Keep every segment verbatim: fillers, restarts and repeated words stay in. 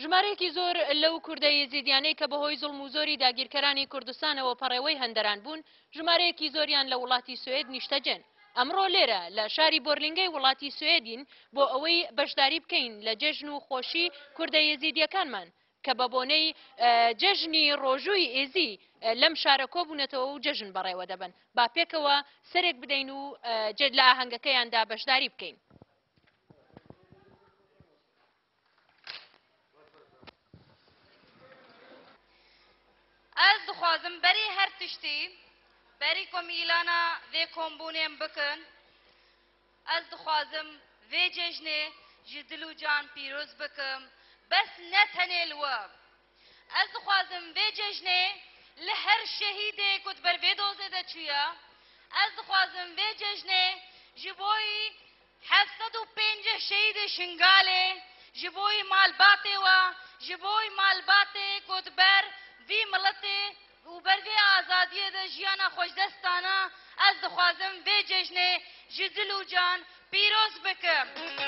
ژمارەیەکی زۆر لەو کوردە یەزیدیانەی کە بەهۆی زوڵم و زۆری داگیرکەرانی کوردستانەوە پەڕێوەی هەندەران بوون، ژمارەیەکی زۆریان لە وڵاتی سوێد نیشتەجێن. ئەمڕۆ لێرە لە شاری بۆرلینگەی وڵاتی سوێدین بۆ ئەوەی بەشداری بکەین لە جێژن و خۆشی کوردە یەزیدیەکانمان کە بە بۆنەی جەژنی ڕۆژووی ئێزی لەم شارە کۆبوونەتەوە و جەژن بەڕێوە دەبن. با پێکەوە سەرێک بدەین و جێت لە ئاهەنگەکەیاندا بەشداری بکەین. Ez dixwazim berî her tiştî berî ku mîlana vê kombûnên bikin. Ez dixwazim vê cejnê ji dil û can pîroz bikim, bes ne tenê li we. Ez dixwazim vê cejnê li her şehîdê ku ber vê dozê de çûye. Ez dixwazim vê cejnê ji boî hevsed û pêncih şehîdê Şingalê, ji boî malbatê we, ji boî malbatê ku ber vî miletê û ber vê azadiyê de jiyana xweşdestana, ez dixwazim vê cejnê ji dil û can pîroz bikim.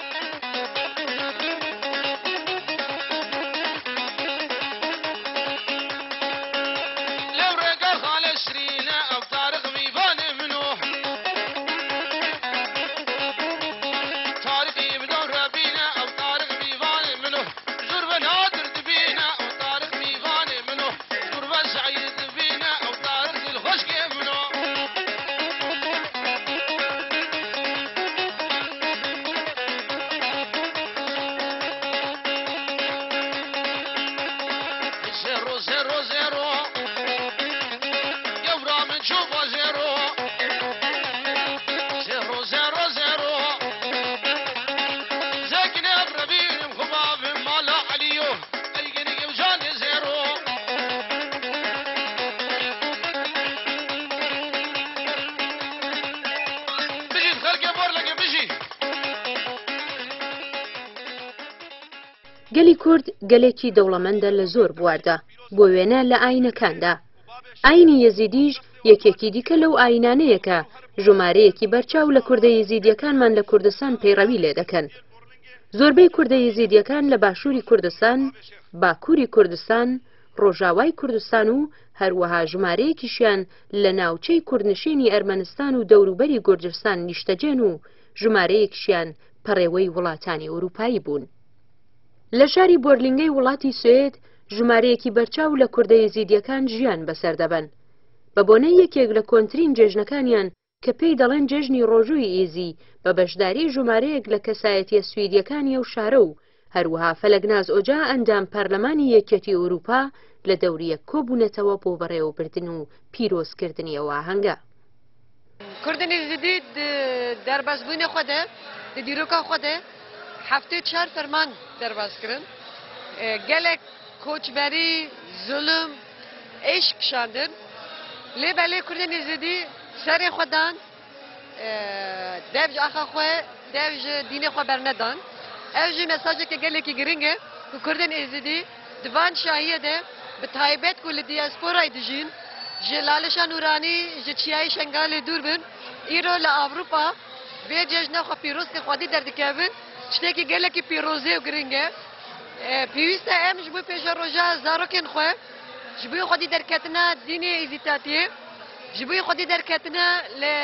گەلی کورد گەلێکی دەوڵەمەندە لە زۆر بواردا بۆ وێنە لە ئاینەکاندا. ئاینی یەزیدیش یەکێکی دیکە لەو ئاینانەیە کە ژمارەیەکی بەرچاو لە کوردە یەزیدیەکانمان لە کوردستان پەیڕەوی لێ دەکەن. زۆربەی کوردە یەزیدیەکان لە باشووری کوردستان، باکووری کوردستان، ڕۆژاوای کوردستان و هەروەها ژمارەیەکیشیان لە ناوچەی کوردنشینی ئەرمەنستان و دەوروبەری گورجستان نیشتەجێن و ژمارەیەکیشیان پەڕێوەی وڵاتانی ئەوروپایی بوون. لە شاری بۆرلینگەی وڵاتی سوێد ژمارەیەکی بەرچاو لە کوردە یەزیدیەکان ژیان بەسەر دەبەن بە بۆنەی یەکێک لە کۆنترین جێژنەکانیان کە پێی دەڵێن جێژنی ڕۆژووی ئێزی بە بەشداری ژمارەیەک لە کەسایەتیە سویدیەکانی ئەو شارە و هەروەها فەلەگناز ئۆجا ئەندام پەرلەمانی یەکێتی ئەوروپا لە دەوریەک کۆبوونەتەوە بۆ بەڕێوەبردن و پیرۆزکردنی ئەو ئاهەنگە. کوردن یەزیدی دەربەزبوونی خۆدە لە دیرۆکا خۆدە هەفتەی چار فەرمان دەربازکردن، gelek koçberî, zulüm, eşk şandın. Lê belê Kurdên Êzidî serê xwe dan, dev ji axa xwe, dev ji dînê xwe bernedan. Ev jî mesajeke gelekî giring e ku Kurdên Êzidî di van şahiyê de bi taybet ku li diasporayê dijîn, ji lalişa nûranî ji çiyayê Şengalê dûr bin, îro li Avrupa vê cejna xwe pîrozkê xwedî derdikevin, tiştekî gelekî pîrozê û giring e. پێویستە ئەم ji bo pêşa roja zarokên xwe ji bo xwedî derketina dînê êzîtatiyê, ji bo xwedî derketina li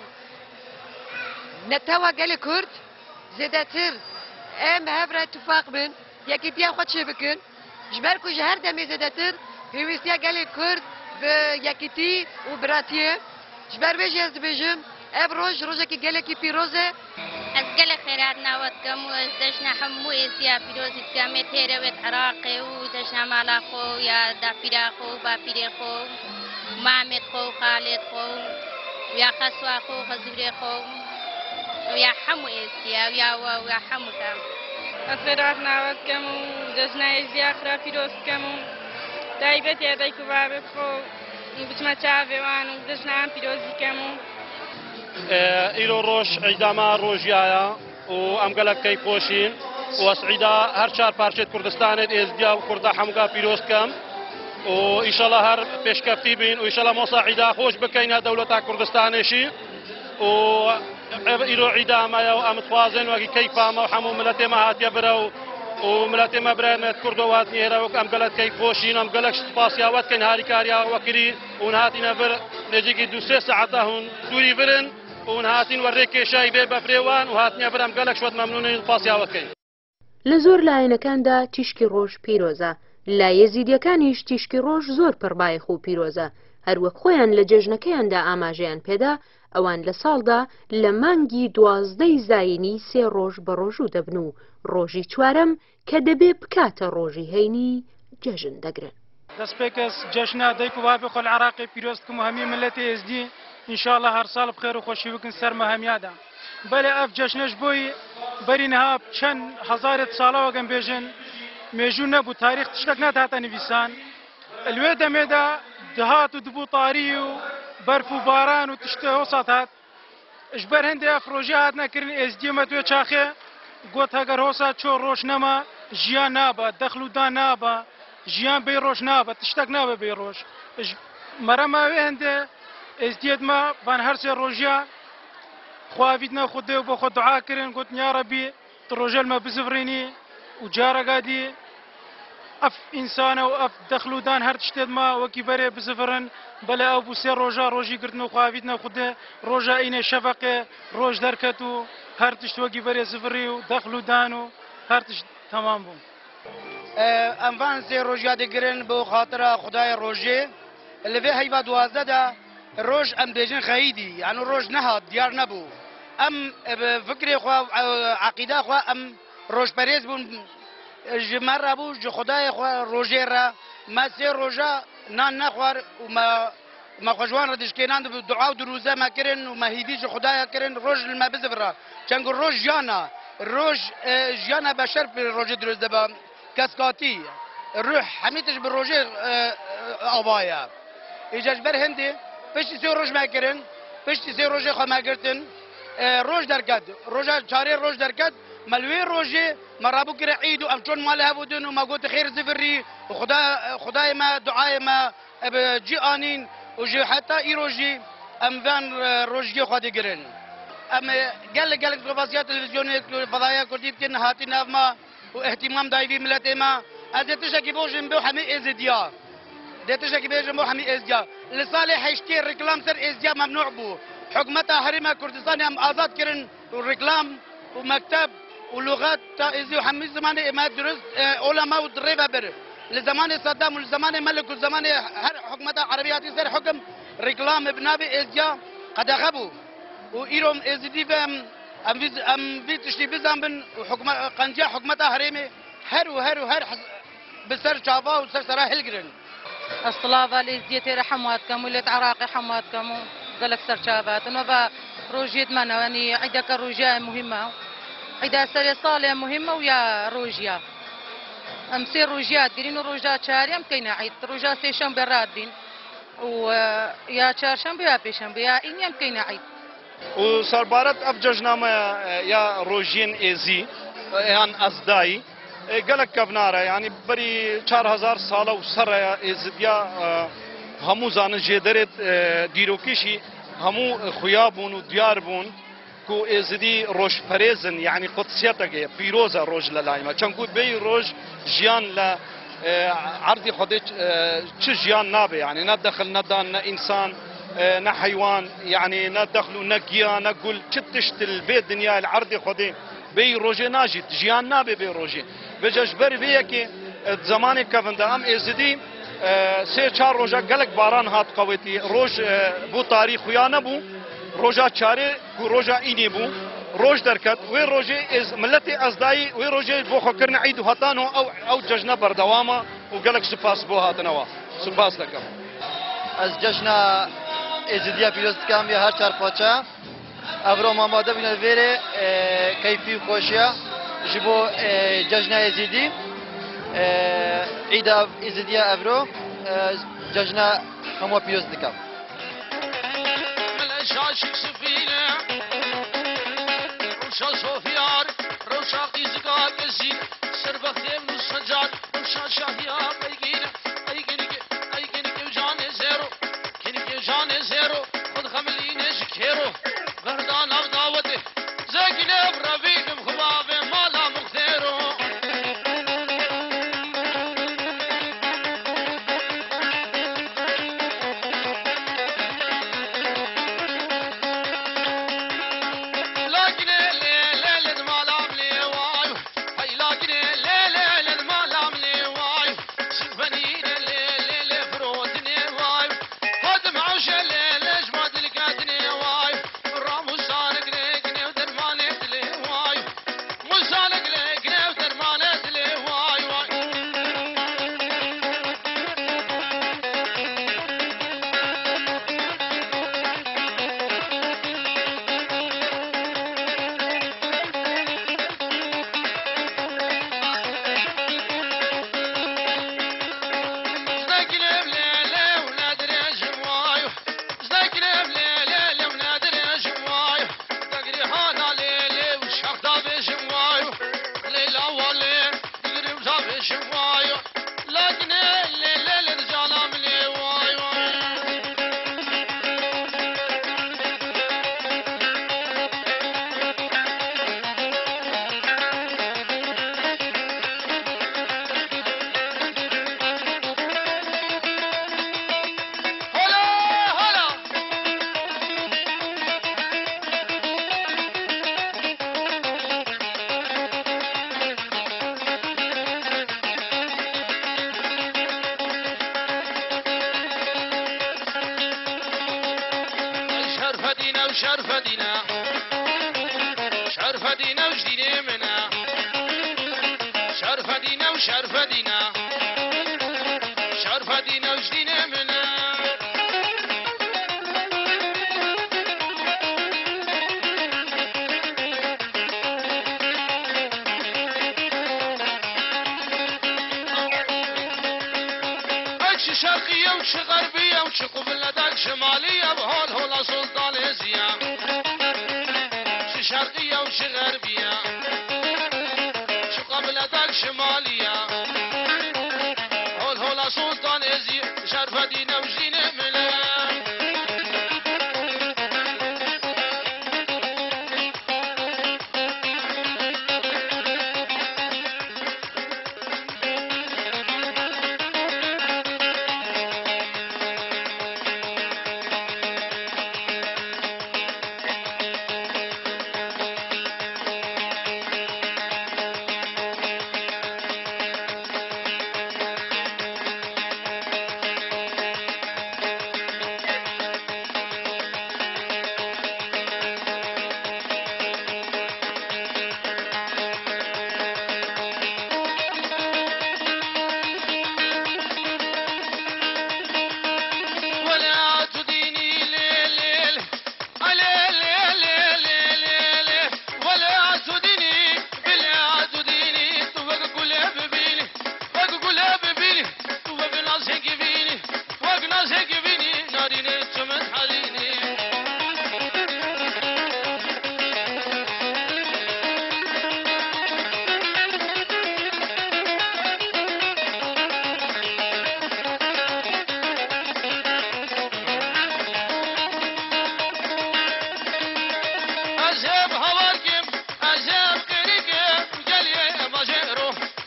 netewa gelê Kurd zêdetir em hev re tufaq bin, yekîtiya xwe çê bikin, ji ber ku ji her demê zêdetir pêwîstiya gelê Kurd bi yekîtî û biratiyê. Ji ber vê jî ez dibêjim ev roj rojekî gelekî pîroz e. Ez gelek xêrat navê dikim û ez dejna hemû êziya pîrozî dikim ê têrewêt Iraqê û dejna mala xwe ya dapîra xwe û bapîrê xwe mamêt xwe û xalêt xwe ya xeswa xwe û xezûrê xwe ya hemû êziya ya we ya hemû dem. Ez xêrat navê dikim û dejna êziya xira pîroz dikim û taybet ya dayk û babet xwe û biçima çavê wan û dejna em pîrozî dikim û ئیرۆ ڕۆژ عیداما ڕۆژیایە و ئەم گەلەکەی خۆشین و ئەسعیدا هەر چار پارچێت کوردستانێت ئێزدیا و کووردا هەمووگا پیرۆز بکەم و ئیشەڵا هەر پێشکەفتی بین و ئیشەڵا مۆسا عیدا خۆش بکەینە دەوڵەتا کوردستانێشی و ئیرۆ عیدامایە و ئەم خوازێن وەکی کەیفامە و هەموو ملەتێمە هاتیە برە و وملاتي ما برامت كردو هاتني هنا وك أم قالت كي فوشين أم قالك سباسيا وات كن هاري كاريا وكري ونهاتنا بر نجيكي دو سه ساعات هون سوري برن ونهاتين وريكي شاي بفريوان وهاتني بر أم قالك شوت ممنونين سباسيا وكين لە زۆر لایەنەکاندا تیشکی ڕۆژ پیرۆزە لا یەزیدیەکانیش تیشکی ڕۆژ زۆر پڕبایەخ و پیرۆزە هەروەک خۆیان لە جێژنەکەیاندا ئاماژەیان پێدا ئەوان لە ساڵدا لە مانگی دوازدەی زاینی سێ ڕۆژ بە ڕۆژوو دەبن و ڕۆژی چوارەم کە دەبێ بکاتە ڕۆژی هەینی جەژن دەگرن. دەست پێکەس جەژنا دایک و بابی خۆ العراقی پیرۆستکم و هەمی ملەتی ئێزدی ئینشاءڵڵا هەر ساڵ بخێر و خۆشی بکن سەرمە هەمیادا بەلێ ئەف جەژنەش بۆی بەرینها چەند هەزارێت ساڵەوە گەم بێژن مێژوو نەبوو تاریخ تشتێک ناتهاتە نویسان لێ دەمێدا دەهات و دبوو تاری و بەرف و باران و تشتە هۆسات هات ژبەر هەندێک ئەفرۆژی هات نەکردن ئێزدیمە توێ چاخێ گوت هەگەر هۆسا چۆ ڕۆژ نەما ژیان نابە دەخل و دان نابە ژیان بێ ڕۆژ نابە تشتێک نابە بێ ڕۆژ مەرەماوێ هەندێ ئێزدیێتمە بان هەر سێ ڕۆژیە خواویدنا خودێ و بۆ خۆ دوعاکردن گوتن یا ڕەبی ڕۆژەلمە بزڤڕینی و جارەگادی ئەف ئینسانە و ئەف دەخل و دان هەر تشتێتمە وەکی بەرێ بزڤڕن بەلێ ئەو بوو سێ ڕۆژە ڕۆژی گرتن و خواویدنا خودێ ڕۆژە ئینێ شەفەقێ ڕۆژ دەرکەت و هەر تشت وەکی بەرێ زڤڕی و دەخل و دان و هەر تشت تەمام بوو. ئەمڤان سێ ڕۆژیا دەگرن بۆ خاترە خودای ڕۆژێ لەوێ هەیڤا دوازدەدا ڕۆژ ئەم بێژن خەیدی یان ڕۆژ نەهات دیار نەبوو ئەم فکرێ خوا عەقیدا خوا ئەم ڕۆژپەرێز بوون ژمەڕە بوو ji خودای خوا ڕۆژێ را ما سێ ڕۆژە نان نەخوار و مەخۆژوان ڕە دشکێنان دوعا و دروزە مەکردن و مەهیدی ji خودایە کردن ڕۆژ لمە بزڤڕە چەنگ ڕۆژ ژیانە ڕۆژ ژیانە بەشەر ڕۆژێ دروست دەبە کەسکاتی ڕوح هەمیتش بە ڕۆژێ ئاوایە ئیجاش بەر هەندێ پشتی سێ ڕۆژ مەکردن پشتی سێ ڕۆژێ خۆ مەگرتن ڕۆژ دەرکەت ڕۆژە چارێ ڕۆژ دەرکەت مەلوێ ڕۆژێ مەڕابوو کرە عید و ئەم چۆن ماڵە هەبوودن و مەگوتە خێر زڤری و خودایمە دوعایمە جی ئانین و ژێ حتا ئیرۆژی ئەم ڤان ڕۆژگی خوا دەگرن ئەم گەلک گەلک ڕۆڤاسیا تەلەڤیزیۆنێ فەضایە کوردی بکەن هاتی ناوما و اهتیمام دایوی ملەتێمە ئەز دێ تشتێکی بۆژم بێ و هەمێ ئێزدیا دێ تشتێکی بێژم بۆ هەمی ئێزدیا لە ساڵی هەشتێ ڕیکلام سەر ئێزدیا مەمنوع بوو حکومەتا هەرێما کوردستانی ئەم ئازاد کردن و ڕیکلام و مەکتەب و لغات تا ئێزی و هەمی زمانی ئێمە درست ئۆلەما و درێڤە بر لە زمانی سەدام و لە زمانی مەلک و زمانی هەر حکومەتا عەرەبیاتی سەر حکم ڕیکلام بناوی ئێزدیا قەدەغە بوو و ئیرۆم ئێزدی بەم ئەم وی تشتی بزانبن و قەنجیا حکومەتا هەرێمێ هەر و هەر و هەر بسەر چاوا و سەر سەرا هەلگرن ئەسڵاڤا لە ئێزدیە تێرە حەمواتکەم و لێت عراقی حەمواتکەم و گەلک سەرچاواتن و بە ڕۆژێتمانەوەنی عیدەکە ڕۆژیە مهمە عیدا سەرێ ساڵێ مهمە و یا ڕۆژیە ئەم سێ ڕۆژیات گرین و ڕۆژا چارێم بکەینە عید ڕۆژا سێشەمبێ ڕادبین و یا چارشەمبێ یا پێشەمبێ یا ئینیان بکەینە عید و سەربارەت ئەف جەژنامەیە یا ڕۆژین ئێزی یان ئەزدایی گەلک کەڤنارە یعنی بەری چار هەزار ساڵە و سەرەیە ئێزدیا هەموو زانن ژێدەرێت دیرۆکیشی هەموو خویا بوون و دیار بوون کو ئێزدی ڕۆژپەرێزن یعنی قودسیەتەکەیە پیرۆزە ڕۆژ لە لایمە چەندکو بێی ڕۆژ ژیان لە عەردی خودێ چ ژیان نابێ یعنی نە دەخل نەدان نە ئینسان نە حەیوان یعنی نە دەخل و نە گیا نە گول چ تشت بێ دنیا لە عەردی خودێ بێی ڕۆژێ ناژیت ژیان نابێ بێ ڕۆژێ بێجەش بەر بەیەکێ زمانی کەڤندە ئەم ئێزدی سێ چار ڕۆژە گەلک باران هات قەوێتی ڕۆژ بۆ تاریخ خویا نەبوو ڕۆژا چارێ و ڕۆژا ئینێ بوو ڕۆژ دەرکەت وێ ڕۆژێ ملەتی ئەزدایی وێ ڕۆژێ بۆ خۆکردن عید و هەتانەوە ئەو ئەو جەژنە بەردەوامە و گەلک سوپاس بۆ هاتنەوە سوپاس دەکەم ئەس جەژنە ئێزدیا پیرۆز دکەم یا هەر چار پۆچە ئەڤرۆ مامادە بینە vêrê keyfî û xweşiya ji bo cejna Êzîdî îda Êzidiya Evro cejna hemû pîroz dikim. وشرف دينا شرف دينا وجدينا منا شرف دينا وشرف دينا شرف دينا وجدينا منا شرقية وش غربية وش قبلتك شمالية بهول هولا سلطان هزية ش شرقية وش غربية ش قبلتك شمالية هول هولا سلطان هزية شرف دينا وجدينا ملا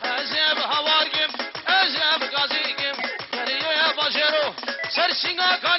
Sing